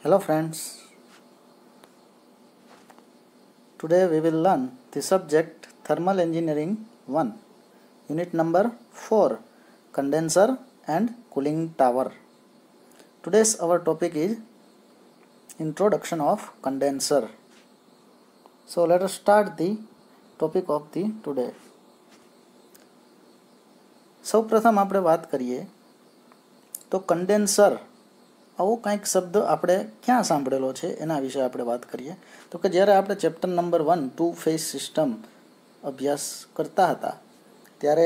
Hello friends, today we will learn the subject Thermal Engineering 1, unit number 4, Condenser and Cooling Tower. Today's our topic is Introduction of Condenser. So let us start the topic of the today. સૌપ્રથમ આપણે વાત કરીએ તો condenser આવો કંઈક શબ્દ આપણે ક્યાં સાંભળેલો છે એના વિશે આપણે વાત કરીએ તો કે જ્યારે આપણે chapter number 1 two phase system અભ્યાસ કરતા હતા ત્યારે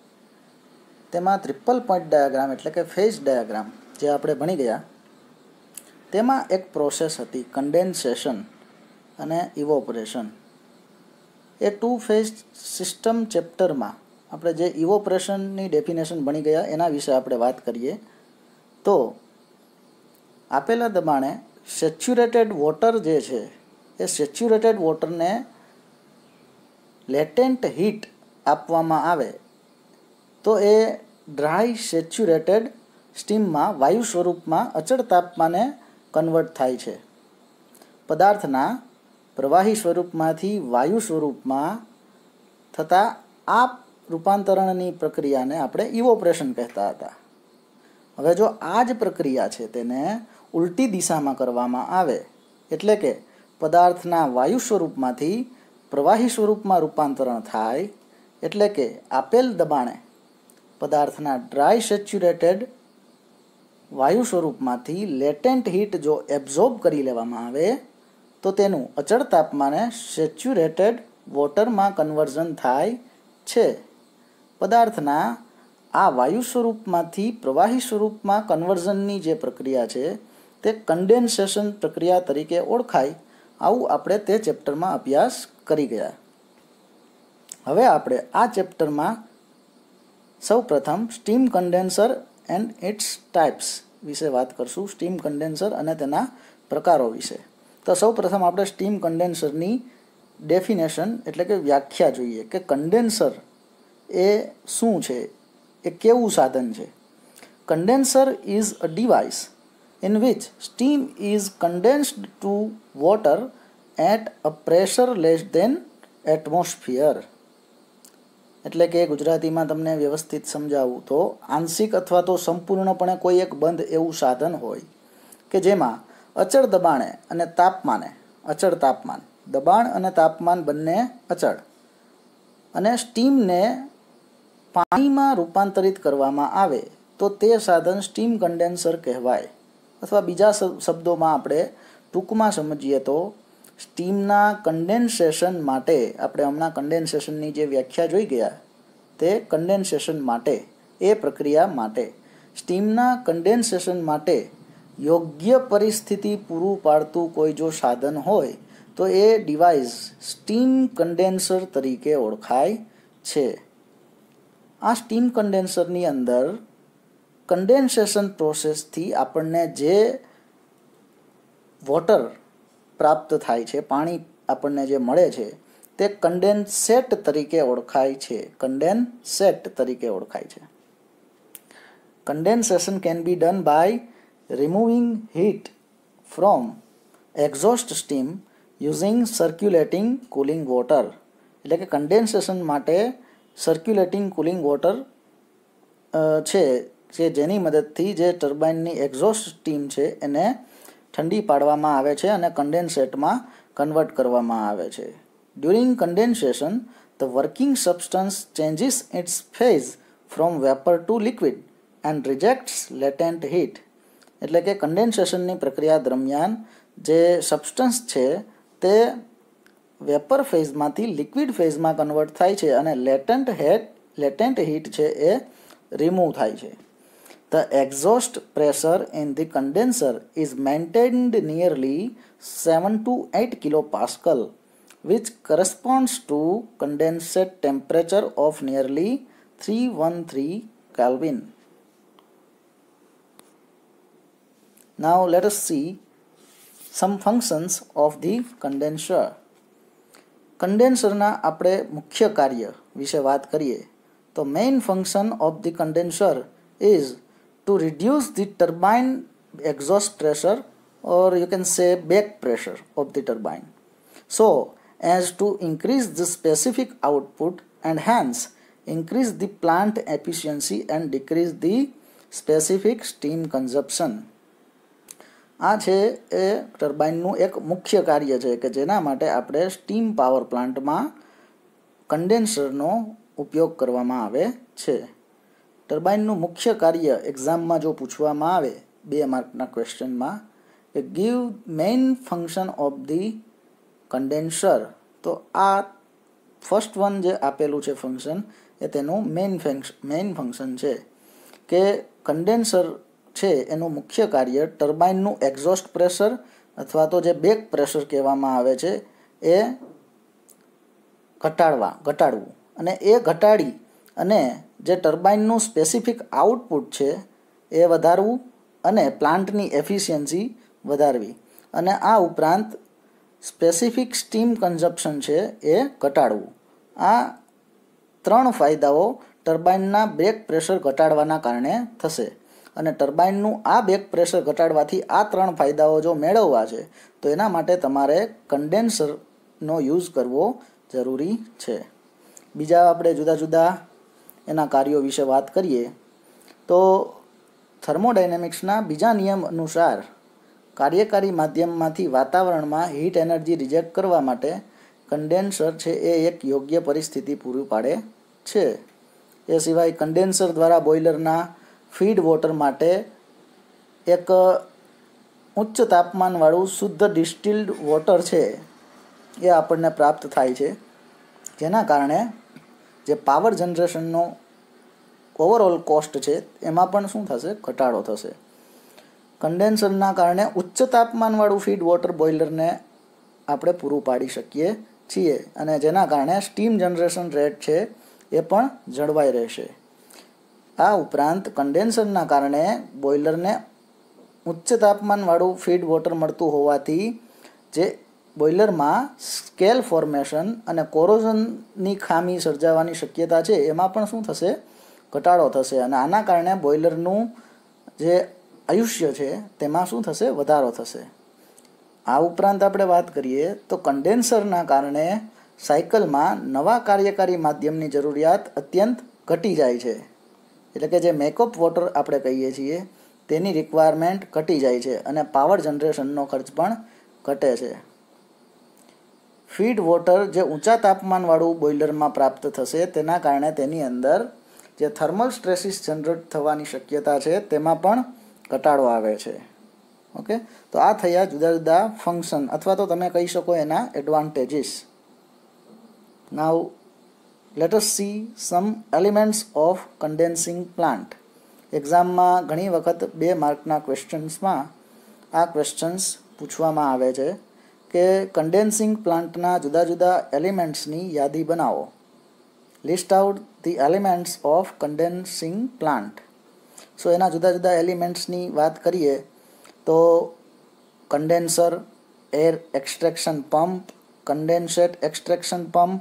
તેમાં ટ્રિપલ પોઈન્ટ ડાયાગ્રામ એટલે કે ફેઝ ડાયાગ્રામ જે આપણે ભણી ગયા તેમાં એક પ્રોસેસ હતી કન્ડેન્સેશન અને ઇવોપરેશન. એ ટુ ફેઝ સિસ્ટમ ચેપ્ટરમાં આપણે જે ઇવોપરેશનની ડેફિનેશન ભણી ગયા એના વિશે આપણે વાત કરીએ તો આપેલા દબાણે સેચ્યુરેટેડ વોટર જે છે એ સેચ્યુરેટેડ વોટરને લેટેન્ટ હીટ આપવામાં આવે તો એ ડ્રાય સેચ્યુરેટેડ સ્ટીમમાં વાયુ સ્વરૂપમાં અચળ તાપમાને કન્વર્ટ થાય છે. પદાર્થના પ્રવાહી સ્વરૂપમાંથી વાયુ સ્વરૂપમાં થતા આ રૂપાંતરણની પ્રક્રિયાને આપણે ઇવોપરેશન કહેતા હતા. હવે જો આ જ પ્રક્રિયા છે તેને ઉલટી દિશામાં કરવામાં આવે એટલે કે પદાર્થના વાયુ સ્વરૂપમાંથી પ્રવાહી સ્વરૂપમાં રૂપાંતરણ થાય એટલે કે આપેલ દબાણે પદાર્થના ડ્રાય સેચ્યુરેટેડ વાયુ સ્વરૂપમાંથી લેટેન્ટ હીટ જો એબ્ઝોર્બ કરી લેવામાં આવે તો તેનું અચળ તાપમાને સેચ્યુરેટેડ વોટરમાં કન્વર્ઝન થાય છે. પદાર્થના આ વાયુ સ્વરૂપમાંથી પ્રવાહી સ્વરૂપમાં કન્વર્ઝનની જે પ્રક્રિયા છે તે કન્ડેન્સેશન પ્રક્રિયા તરીકે ઓળખાય. આવું આપણે તે ચેપ્ટરમાં અભ્યાસ કરી ગયા. હવે આપણે આ ચેપ્ટરમાં સૌપ્રથમ steam condenser and its types વિશે વાત કરશું. સ્ટીમ કન્ડેન્સર અને તેના પ્રકારો વિશે. તો સૌપ્રથમ આપણે સ્ટીમ કન્ડેન્સરની ડેફિનેશન એટલે કે વ્યાખ્યા જોઈએ કે કન્ડેન્સર એ શું છે, એ કેવું સાધન છે. Condenser is a device in which steam is condensed to water at a pressure less than atmosphere. એટલે કે ગુજરાતીમાં તમને વ્યવસ્થિત સમજાવું તો આંશિક અથવા તો સંપૂર્ણપણે કોઈ એક બંધ એવું સાધન હોય કે જેમાં અચળ દબાણે અને તાપમાને અચળ તાપમાન દબાણ અને તાપમાન બંને અચળ અને સ્ટીમને પાણીમાં રૂપાંતરિત કરવામાં આવે તો તે સાધન સ્ટીમ કન્ડેન્સર કહેવાય. અથવા બીજા શબ્દોમાં આપણે ટૂંકમાં સમજીએ તો સ્ટીમના કન્ડેન્સેશન માટે આપણે હમણાં કન્ડેન્સેશનની જે વ્યાખ્યા જોઈ ગયા તે કન્ડેન્સેશન માટે એ પ્રક્રિયા માટે સ્ટીમના કન્ડેન્સેશન માટે યોગ્ય પરિસ્થિતિ પૂરું પાડતું કોઈ જો સાધન હોય તો એ ડિવાઇસ સ્ટીમ કન્ડેન્સર તરીકે ઓળખાય છે. આ સ્ટીમ કન્ડેન્સરની અંદર કન્ડેન્સેશન પ્રોસેસથી આપણને જે વોટર પ્રાપ્ત થાય છે, પાણી આપણને જે મળે છે તે કન્ડેન્સેટ તરીકે ઓળખાય છે. કન્ડેન્સેટ તરીકે ઓળખાય છે. Condensation can be done by removing heat from exhaust steam using circulating cooling water. એટલે કે કન્ડેન્સેશન માટે સર્ક્યુલેટિંગ કુલિંગ વોટર છે કે જેની મદદથી જે ટર્બાઇનની એક્ઝોસ્ટ સ્ટીમ છે એને ઠંડી પાડવામાં આવે છે અને કન્ડેન્સેટમાં કન્વર્ટ કરવામાં આવે છે. During condensation the working substance changes its phase from vapour to liquid and rejects latent heat. એટલે કે કન્ડેન્સેશનની પ્રક્રિયા દરમિયાન જે સબસ્ટન્સ છે તે વેપર ફેઝમાંથી લિક્વિડ ફેઝમાં કન્વર્ટ થાય છે અને લેટેન્ટ હીટ છે એ રિમૂવ થાય છે. The exhaust pressure in the condenser is maintained nearly 7 to 8 kilopascal, which corresponds to condensate temperature of nearly 313 Kelvin. Now let us see some functions of the condenser. કન્ડેન્સરના આપણે મુખ્ય કાર્ય વિશે વાત કરીએ તો main function of the condenser is to reduce the turbine exhaust pressure or you can say back pressure of the turbine, so as to increase the specific output and hence increase the plant efficiency and decrease the specific steam consumption. આ છે એ ટર્બાઇનનું એક મુખ્ય કાર્ય છે કે જેના માટે આપણે સ્ટીમ પાવર પ્લાન્ટમાં કન્ડેન્સરનો ઉપયોગ કરવામાં આવે છે. ટર્બાઇનનું મુખ્ય કાર્ય એક્ઝામમાં જો પૂછવામાં આવે 2 માર્કના ક્વેશ્ચનમાં કે give main function of the condenser, તો આ ફર્સ્ટ વન જે આપેલું છે ફંક્શન એ તેનું મેઇન ફંક્શન છે કે કન્ડેન્સર છે એનું મુખ્ય કાર્ય ટર્બાઇનનું એક્ઝોસ્ટ પ્રેશર અથવા તો જે બેક પ્રેશર કહેવામાં આવે છે એ ઘટાડવું અને એ ઘટાડી અને જે ટર્બાઇનનું સ્પેસિફિક આઉટપુટ છે એ વધારવું અને પ્લાન્ટની એફિશિયન્સી વધારવી અને આ ઉપરાંત સ્પેસિફિક સ્ટીમ કન્ઝપ્શન છે એ ઘટાડવું. આ 3 ફાયદાઓ ટર્બાઇનના બેક પ્રેશર ઘટાડવાના કારણે થશે અને ટર્બાઇનનું આ બેક પ્રેશર ઘટાડવાથી આ 3 ફાયદાઓ જો મેળવવા છે તો એના માટે તમારે કન્ડેન્સરનો યુઝ કરવો જરૂરી છે. બીજા આપણે જુદા જુદા એના કાર્યો વિશે વાત કરીએ તો થર્મોડાયનેમિક્સના બીજા નિયમ અનુસાર કાર્યકારી માધ્યમમાંથી વાતાવરણમાં હીટ એનર્જી રિજેક્ટ કરવા માટે કન્ડેન્સર છે એ એક યોગ્ય પરિસ્થિતિ પૂરી પાડે છે. એ સિવાય કન્ડેન્સર દ્વારા બોઇલરના ફીડ વોટર માટે એક ઉચ્ચ તાપમાનવાળું શુદ્ધ ડિસ્ટિલ્ડ વોટર છે એ આપણને પ્રાપ્ત થાય છે, જેના કારણે જે પાવર જનરેશનનો ઓવરઓલ કોસ્ટ છે એમાં પણ શું થશે, ઘટાડો થશે. કન્ડેન્સરના કારણે ઉચ્ચ તાપમાનવાળું ફીડ વોટર બોઇલરને આપણે પૂરું પાડી શકીએ છીએ અને જેના કારણે સ્ટીમ જનરેશન રેટ છે એ પણ જળવાઈ રહેશે. આ ઉપરાંત કન્ડેન્સરના કારણે બોઇલરને ઉચ્ચ તાપમાનવાળું ફીડ વોટર મળતું હોવાથી જે બોઇલરમાં સ્કેલ ફોર્મેશન અને કોરોઝનની ખામી સર્જાવાની શક્યતા છે એમાં પણ શું થશે, ઘટાડો થશે અને આના કારણે બોઇલરનું જે આયુષ્ય છે તેમાં શું થશે, વધારો થશે. આ ઉપરાંત આપણે વાત કરીએ તો કન્ડેન્સરના કારણે સાયકલમાં નવા કાર્યકારી માધ્યમની જરૂરિયાત અત્યંત ઘટી જાય છે, એટલે કે જે મેકઅપ વોટર આપણે કહીએ છીએ તેની રિક્વાયરમેન્ટ ઘટી જાય છે અને પાવર જનરેશનનો ખર્ચ પણ ઘટે છે. ફીડ વોટર જે ઊંચા તાપમાનવાળું બોઇલરમાં પ્રાપ્ત થશે તેના કારણે તેની અંદર જે થર્મલ સ્ટ્રેસીસ જનરેટ થવાની શક્યતા છે તેમાં પણ ઘટાડો આવે છે. ઓકે, તો આ થયા જુદા જુદા ફંક્શન અથવા તો તમે કહી શકો એના advantages. Now let us see some elements of condensing plant. એક્ઝામમાં ઘણી વખત 2 માર્કના ક્વેશ્ચન્સમાં આ ક્વેશ્ચન્સ પૂછવામાં આવે છે કે કન્ડેન્સિંગ પ્લાન્ટના જુદા જુદા એલિમેન્ટ્સની યાદી બનાવો. List out the elements of condensing plant. So એના જુદા જુદા એલિમેન્ટ્સની વાત કરીએ તો condenser, air extraction pump, condensate extraction pump,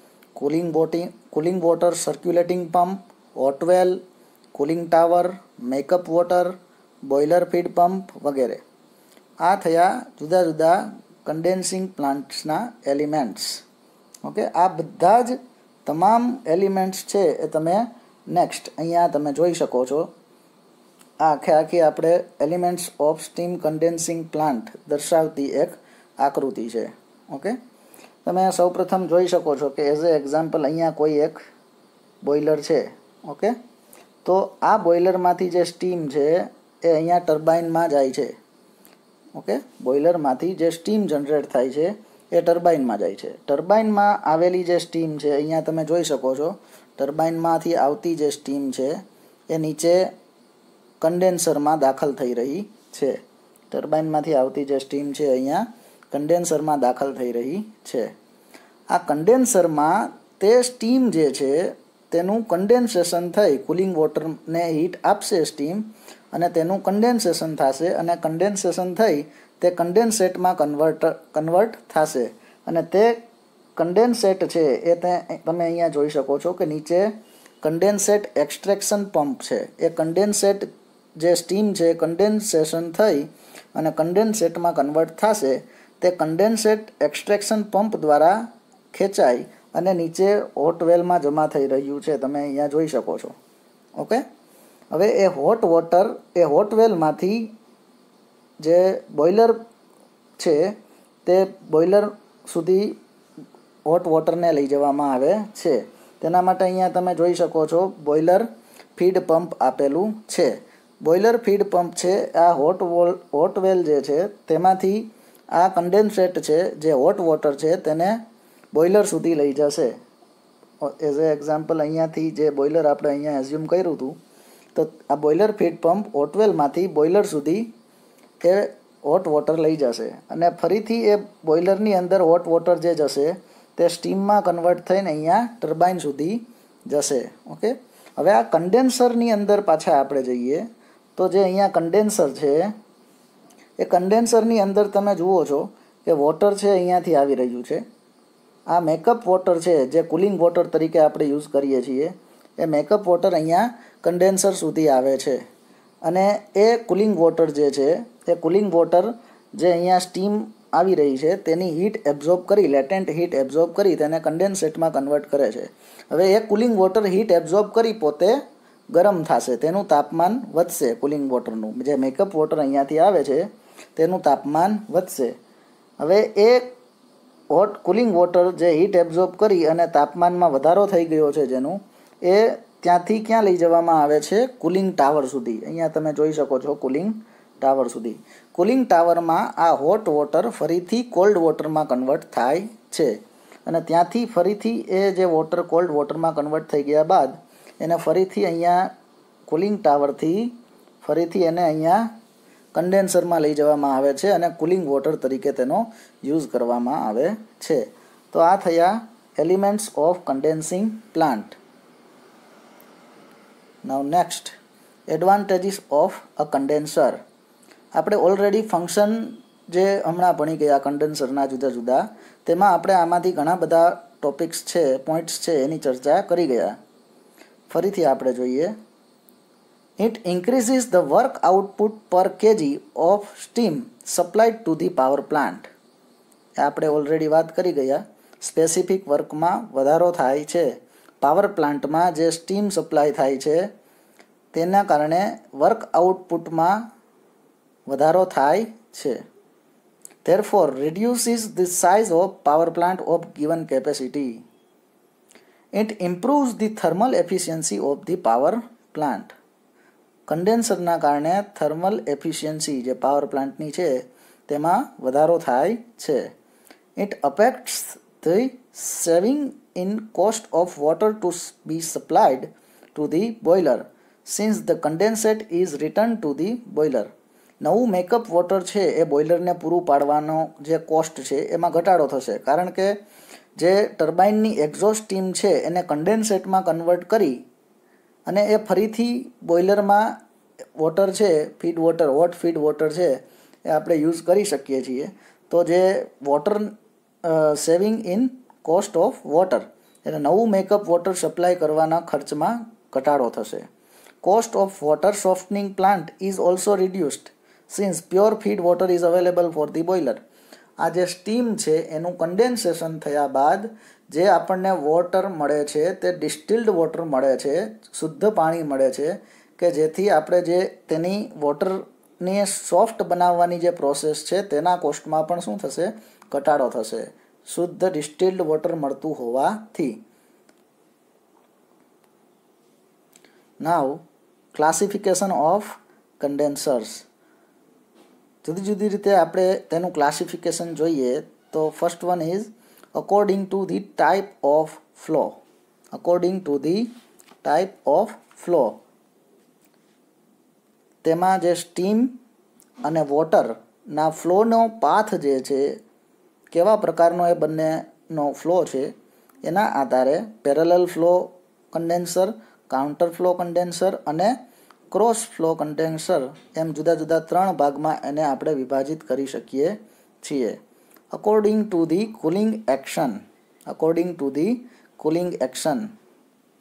cooling water circulating pump, hot well, cooling tower, makeup water, boiler feed pump વગેરે. આ થયા જુદા જુદા કન્ડેન્સિંગ પ્લાન્ટ્સના એલિમેન્ટ્સ. ઓકે, આ બધા જ તમામ એલિમેન્ટ્સ છે એ તમે નેક્સ્ટ અહીંયા તમે જોઈ શકો છો. આ આખી આપણે elements of steam condensing plant દર્શાવતી એક આકૃતિ છે. ઓકે, તમે સૌપ્રથમ જોઈ શકો છો કે એઝ એ એક્ઝામ્પલ અહીંયા કોઈ એક બોઇલર છે. ઓકે, તો આ બોઇલરમાંથી જે સ્ટીમ છે એ અહીંયા ટર્બાઇનમાં જાય છે. ઓકે, બોઇલરમાંથી જે સ્ટીમ જનરેટ થાય છે એ ટર્બાઇનમાં જાય છે. ટર્બાઇનમાં આવેલી જે સ્ટીમ છે અહીંયા તમે જોઈ શકો છો, ટર્બાઇનમાંથી આવતી જે સ્ટીમ છે એ નીચે કન્ડેન્સરમાં દાખલ થઈ રહી છે. ટર્બાઇનમાંથી આવતી જે સ્ટીમ છે અહીંયા કન્ડેન્સરમાં દાખલ થઈ રહી છે. આ કન્ડેન્સરમાં તે સ્ટીમ જે છે તેનું કન્ડેન્સેશન થઈ કુલિંગ વોટરને હીટ આપશે સ્ટીમ અને તેનું કન્ડેન્સેશન થશે અને કન્ડેન્સેશન થઈ તે કન્ડેન્સેટમાં કન્વર્ટ થશે અને તે કન્ડેન્સેટ છે એ તમે અહીંયા જોઈ શકો છો કે નીચે કન્ડેન્સેટ એક્સટ્રેક્શન પંપ છે. એ કન્ડેન્સેટ જે સ્ટીમ છે કન્ડેન્સેશન થઈ અને કન્ડેન્સેટમાં કન્વર્ટ થશે તે કન્ડેન્સેટ એક્સ્ટ્રેક્શન પંપ દ્વારા ખેંચાઈ અને નીચે હોટ વેલમાં જમા થઈ રહ્યું છે, તમે અહીંયા જોઈ શકો છો. ઓકે, હવે એ હોટ વોટર એ હોટ વેલમાંથી જે બોઇલર છે તે બોઇલર સુધી હોટ વોટરને લઈ જવામાં આવે છે. તેના માટે અહીંયા તમે જોઈ શકો છો બોઇલર ફીડ પંપ આપેલું છે. બોઇલર ફીડ પંપ છે આ હોટ વેલ જે છે તેમાંથી આ કન્ડેન્સેટ છે જે હોટ વોટર છે તેને બોઇલર સુધી લઈ જશે. એઝ એ એક્ઝામ્પલ અહીંયાથી જે બોઇલર આપણે અહીંયા એઝ્યુમ કર્યું હતું, તો આ બોઇલર ફીડ પંપ હોટવેલમાંથી બોઇલર સુધી એ હોટ વોટર લઈ જશે અને ફરીથી એ બોઇલરની અંદર હોટ વોટર જે જશે તે સ્ટીમમાં કન્વર્ટ થઈને અહીંયા ટર્બાઇન સુધી જશે. ઓકે, હવે આ કન્ડેન્સરની અંદર પાછા આપણે જઈએ તો જે અહીંયા કન્ડેન્સર છે એ કન્ડેન્સરની અંદર તમે જુઓ છો કે વોટર છે અહીંયાથી આવી રહ્યું છે. આ મેકઅપ વોટર છે જે કુલિંગ વોટર તરીકે આપણે યુઝ કરીએ છીએ, એ મેકઅપ વોટર અહીંયા કન્ડેન્સર સુધી આવે છે અને એ કુલિંગ વોટર જે છે એ કુલિંગ વોટર જે અહીંયા સ્ટીમ આવી રહી છે તેની હીટ એબ્ઝોર્બ કરી, લેટેન્ટ હીટ એબ્ઝોર્બ કરી તેને કન્ડેન્સેટમાં કન્વર્ટ કરે છે. હવે એ કુલિંગ વોટર હીટ એબ્ઝોર્બ કરી પોતે ગરમ થશે, તેનું તાપમાન વધશે. કુલિંગ વોટરનું જે મેકઅપ વોટર અહીંયાથી આવે છે તેનું તાપમાન વધશે. હવે એ હોટ કુલિંગ વોટર જે હીટ એબ્ઝોર્બ કરી અને તાપમાનમાં વધારો થઈ ગયો છે જેનું, એ ત્યાંથી ક્યાં લઈ જવામાં આવે છે? કુલિંગ ટાવર સુધી. અહીંયા તમે જોઈ શકો છો કુલિંગ ટાવર સુધી. કુલિંગ ટાવરમાં આ હોટ વોટર ફરીથી કોલ્ડ વોટરમાં કન્વર્ટ થાય છે અને ત્યાંથી ફરીથી એ જે વોટર કોલ્ડ વોટરમાં કન્વર્ટ થઈ ગયા બાદ એને ફરીથી અહીંયા કુલિંગ ટાવરથી ફરીથી એને અહીંયા કન્ડેન્સરમાં લઈ જવામાં આવે છે અને કુલિંગ વોટર તરીકે તેનો યુઝ કરવામાં આવે છે. તો આ થયા elements of condensing plant. Now next, advantages of a condenser. આપણે ઓલરેડી ફંક્શન જે હમણાં ભણી ગયા કન્ડેન્સરના જુદા જુદા, તેમાં આપણે આમાંથી ઘણા બધા ટોપિક્સ છે, પોઈન્ટ્સ છે એની ચર્ચા કરી ગયા. ફરીથી આપણે જોઈએ. It increases the work output per kg of steam supplied to the power plant. આપણે ઓલરેડી વાત કરી ગયા. સ્પેસિફિક વર્કમાં વધારો થાય છે. પાવર પ્લાન્ટમાં જે સ્ટીમ સપ્લાય થાય છે તેના કારણે વર્ક આઉટપુટમાં વધારો થાય છે. Therefore, reduces the size of power plant of given capacity. It improves the thermal efficiency of the power plant. કન્ડેન્સરના કારણે થર્મલ એફિશિયન્સી જે પાવર પ્લાન્ટની છે તેમાં વધારો થાય છે. It affects the saving in cost of water to be supplied to the boiler since the condensate is return to the boiler. નવું makeup water છે એ બોઇલરને પૂરું પાડવાનો જે કોસ્ટ છે એમાં ઘટાડો થશે, કારણ કે જે ટર્બાઇનની એક્ઝોસ્ટ સ્ટીમ છે એને કન્ડેન્સેટમાં કન્વર્ટ કરી અને એ ફરીથી બોઇલરમાં વોટર છે, feed water, hot feed water છે એ આપણે યુઝ કરી શકીએ છીએ. તો જે water saving in cost of water, એટલે નવું મેકઅપ વોટર સપ્લાય કરવાના ખર્ચમાં ઘટાડો થશે. Cost of water softening plant is also reduced since pure feed water is available for the boiler. આ જે સ્ટીમ છે એનું કન્ડેન્સેશન થયા બાદ જે આપણને વોટર મળે છે તે ડિસ્ટિલ્ડ વોટર મળે છે, શુદ્ધ પાણી મળે છે, કે જેથી આપણે જે તેની વોટરને સોફ્ટ બનાવવાની જે પ્રોસેસ છે તેના કોસ્ટમાં પણ શું થશે? ઘટાડો થશે, શુદ્ધ ડિસ્ટિલ્ડ વોટર મળતું હોવાથી. Now classification of condensers. જુદી જુદી રીતે આપણે તેનું ક્લાસિફિકેશન જોઈએ તો first one is according to the type of flow. According to the type of flow. તેમાં જે સ્ટીમ અને વોટરના ફ્લોનો પાથ જે છે, કેવા પ્રકારનો એ બંનેનો ફ્લો છે એના આધારે parallel flow condenser, counter flow condenser અને ક્રોસ ફ્લો કન્ડેન્સર એમ જુદા જુદા 3 ભાગમાં એને આપણે વિભાજિત કરી શકીએ છીએ. According to the cooling action. According to the cooling action.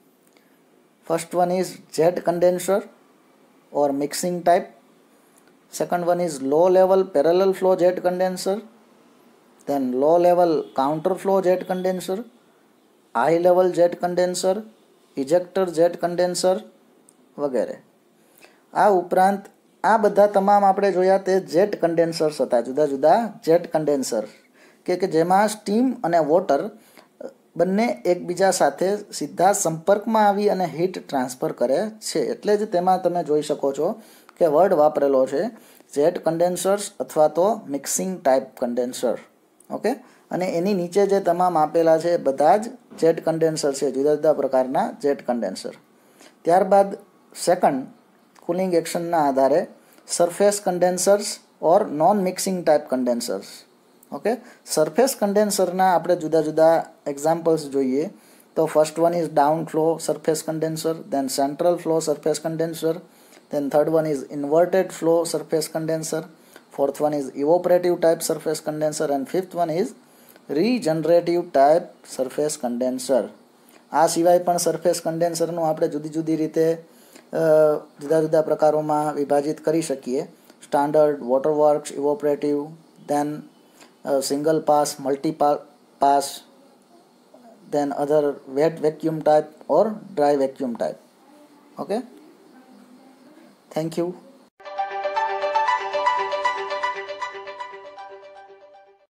First one is jet condenser or mixing type. Second one is low level parallel flow jet condenser, then low level counter flow jet condenser, high level jet condenser, ejector jet condenser વગેરે. આ ઉપરાંત આ બધા તમામ આપણે જોયા તે jet condensers હતા, જુદા જુદા જેટ કન્ડેન્સર કે જેમાં સ્ટીમ અને વોટર બંને એકબીજા સાથે સીધા સંપર્કમાં આવી અને હીટ ટ્રાન્સફર કરે છે. એટલે જ તેમાં તમે જોઈ શકો છો કે વર્ડ વાપરેલો છે જેટ કન્ડેન્સર્સ અથવા તો મિક્સિંગ ટાઈપ કન્ડેન્સર. ઓકે, અને એની નીચે જે તમામ આપેલા છે બધા જ જેટ કન્ડેન્સર છે, જુદા જુદા પ્રકારના જેટ કન્ડેન્સર. ત્યારબાદ સેકન્ડ, કુલિંગ એક્શનના આધારે surface condensers or non mixing type condensers. Okay, surface કન્ડેન્સરના આપણે જુદા જુદા એક્ઝામ્પલ્સ જોઈએ તો first one is down flow surface condenser, then central flow surface condenser, then third one is inverted flow surface condenser, fourth one is evaporative type surface condenser, and fifth one is regenerative type surface condenser. આ સિવાય પણ surface કન્ડેન્સરનું આપણે જુદી જુદી રીતે જુદા જુદા પ્રકારોમાં વિભાજિત કરી શકીએ. Standard, water works, evaporative, then single pass, multi pass, then other wet vacuum type or dry vacuum type. Okay, thank you.